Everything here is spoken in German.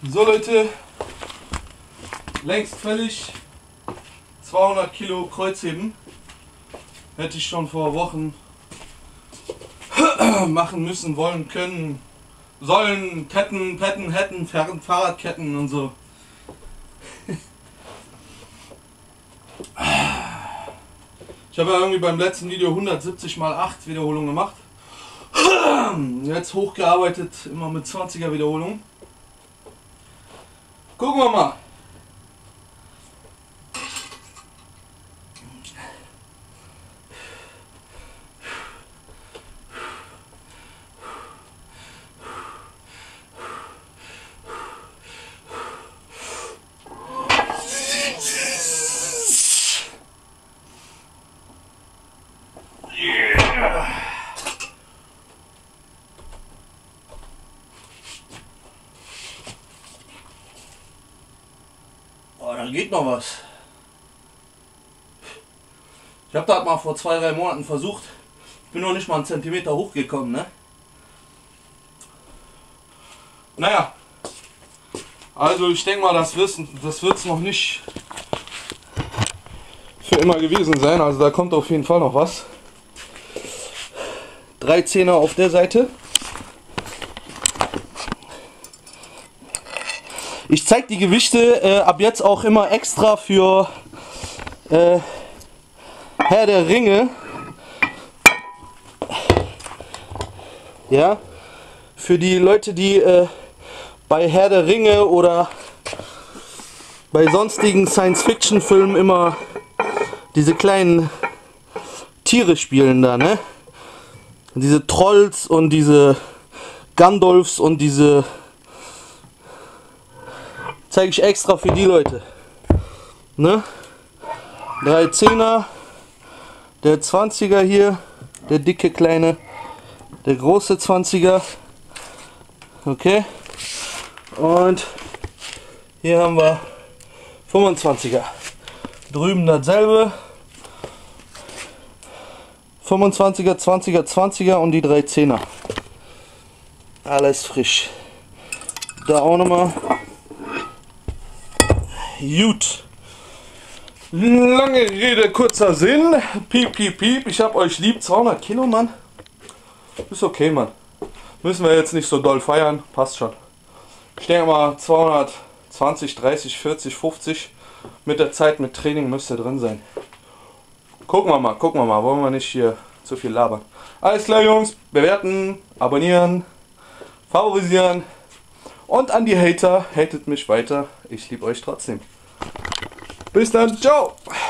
So Leute, längst fällig, 200 Kilo Kreuzheben, hätte ich schon vor Wochen machen müssen, wollen, können, sollen, Ketten, Petten, hätten, Fahrradketten und so. Ich habe ja irgendwie beim letzten Video 170 mal 8 Wiederholungen gemacht. Jetzt hochgearbeitet, immer mit 20er Wiederholungen. Gucken wir mal. Da geht noch was. Ich habe das mal vor 2-3 Monaten versucht. Ich bin noch nicht mal einen Zentimeter hochgekommen, ne? Naja. Also ich denke mal, das wird's noch nicht für immer gewesen sein. Also da kommt auf jeden Fall noch was. 3 Zehner auf der Seite. Ich zeige die Gewichte ab jetzt auch immer extra für Herr der Ringe. Ja, für die Leute, die bei Herr der Ringe oder bei sonstigen Science-Fiction-Filmen immer diese kleinen Tiere spielen da, ne? Diese Trolls und diese Gandalfs und diese zeige ich extra für die Leute. Ne? 3 Zehner, der 20er hier, der dicke kleine, der große 20er. Okay. Und hier haben wir 25er. Drüben dasselbe. 25er, 20er, 20er und die 3 Zehner. Alles frisch. Da auch nochmal. Gut. Lange Rede, kurzer Sinn. Piep, piep, piep. Ich hab euch lieb. 200 Kilo, Mann. Ist okay, Mann. Müssen wir jetzt nicht so doll feiern. Passt schon. Ich denke mal 220, 30, 40, 50. Mit der Zeit, mit Training müsste drin sein. Gucken wir mal. Wollen wir nicht hier zu viel labern. Alles klar, Jungs. Bewerten, abonnieren, favorisieren. Und an die Hater, hatet mich weiter. Ich liebe euch trotzdem. Bis dann, ciao!